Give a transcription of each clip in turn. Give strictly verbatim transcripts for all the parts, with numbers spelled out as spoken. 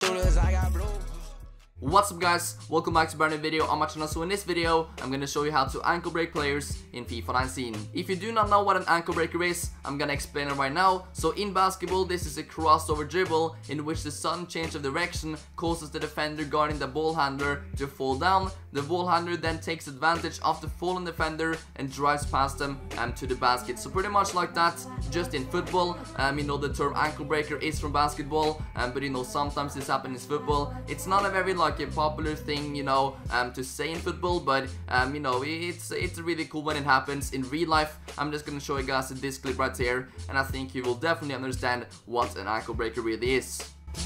shooters, I got blue. What's up guys, welcome back to a brand new video on my channel. So in this video, I'm gonna show you how to ankle break players in FIFA nineteen. If you do not know what an ankle breaker is, I'm gonna explain it right now. So in basketball, this is a crossover dribble in which the sudden change of direction causes the defender guarding the ball handler to fall down. The ball handler then takes advantage of the fallen defender and drives past them um, to the basket. So pretty much like that, just in football. Um, you know, the term ankle breaker is from basketball, um, but you know, sometimes this happens in football. It's not a very like a popular thing, you know, um, to say in football, but um, you know, it's it's really cool when it happens in real life. I'm just gonna show you guys this clip right here, and I think you will definitely understand what an ankle breaker really is.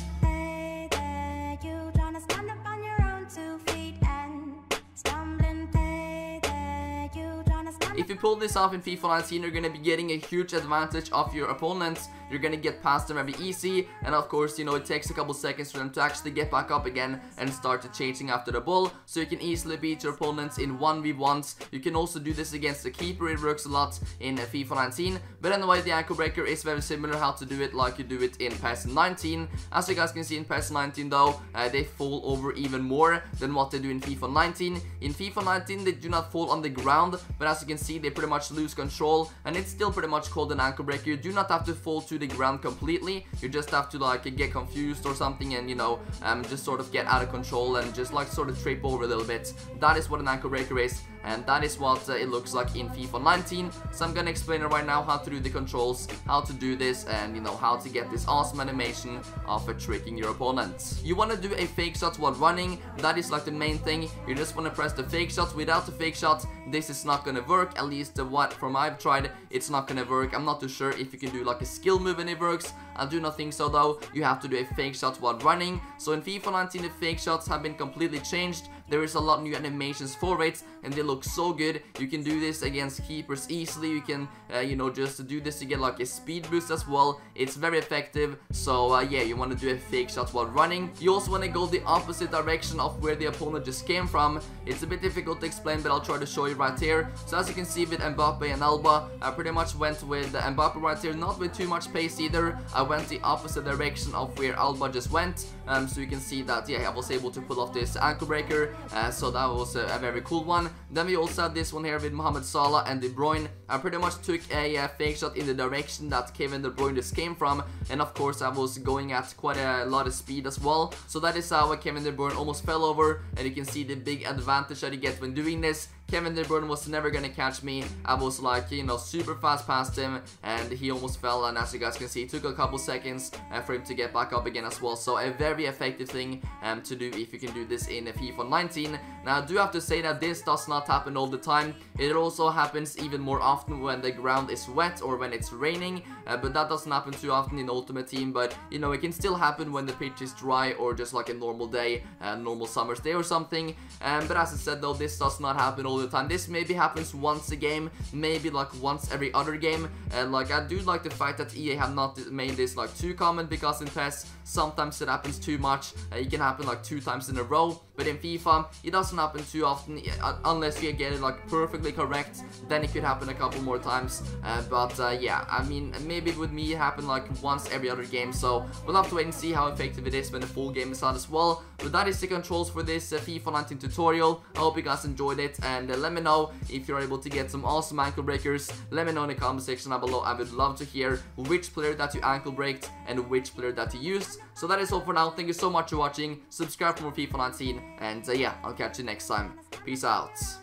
If you pull this off in FIFA nineteen, you're going to be getting a huge advantage of your opponents. You're going to get past them very easy, and of course, you know, it takes a couple seconds for them to actually get back up again and start to chasing after the ball, so you can easily beat your opponents in one v ones. You can also do this against the keeper. It works a lot in FIFA nineteen, but anyway, the ankle breaker is very similar how to do it like you do it in PES nineteen. As you guys can see in PES nineteen though, uh, they fall over even more than what they do in FIFA nineteen. In FIFA nineteen, they do not fall on the ground, but as you can see, they pretty much lose control, and it's still pretty much called an ankle breaker. You do not have to fall to the ground completely. You just have to like get confused or something, and you know, um, just sort of get out of control and just like sort of trip over a little bit. That is what an ankle breaker is, and that is what uh, it looks like in FIFA nineteen. So I'm gonna explain it right now, how to do the controls, how to do this, and you know, how to get this awesome animation of uh, tricking your opponents. You want to do a fake shot while running. That is like the main thing. You just want to press the fake shot. Without the fake shot, this is not gonna work. At least uh, what from I've tried, it's not gonna work. I'm not too sure if you can do like a skill move and it works. I do not think so though. You have to do a fake shot while running. So in FIFA nineteen, the fake shots have been completely changed. There is a lot of new animations for it, and they look so good. You can do this against keepers easily. You can, uh, you know, just do this to get like a speed boost as well. It's very effective. So uh, yeah, you want to do a fake shot while running. You also want to go the opposite direction of where the opponent just came from. It's a bit difficult to explain, but I'll try to show you right here. So as you can see with Mbappe and Alba, I pretty much went with the Mbappe right here, not with too much pace either. I went the opposite direction of where Alba just went. Um, so you can see that, yeah, I was able to pull off this ankle breaker. Uh, so that was a, a very cool one. Then we also had this one here with Mohamed Salah and De Bruyne. I pretty much took a, a fake shot in the direction that Kevin De Bruyne just came from, and of course I was going at quite a lot of speed as well. So that is how Kevin De Bruyne almost fell over, and you can see the big advantage that you get when doing this. Kevin De Bruyne was never gonna catch me. I was like, you know, super fast past him, and he almost fell, and as you guys can see, it took a couple seconds uh, for him to get back up again as well. So a very effective thing um, to do if you can do this in FIFA nineteen. Now I do have to say that this does not happen all the time. It also happens even more often when the ground is wet or when it's raining, uh, but that doesn't happen too often in Ultimate Team. But you know, it can still happen when the pitch is dry or just like a normal day, uh, normal summer's day or something. Um, but as I said though, this does not happen all the time. This maybe happens once a game, maybe like once every other game, and like I do like the fact that E A have not made this like too common, because in PES sometimes it happens too much. Uh, it can happen like two times in a row, but in FIFA it doesn't happen too often, uh, unless you get it like perfectly correct. Then it could happen a couple more times, uh, but uh, yeah, I mean, maybe with me it happened like once every other game. So we'll have to wait and see how effective it is when the full game is out as well. But that is the controls for this uh, FIFA nineteen tutorial. I hope you guys enjoyed it, and uh, let me know if you're able to get some awesome ankle breakers. Let me know in the comment section down below. I would love to hear which player that you ankle braked and which player that you used. So that is all for now. Thank you so much for watching. Subscribe for more FIFA nineteen, and uh, yeah, I'll catch you next time. Peace out.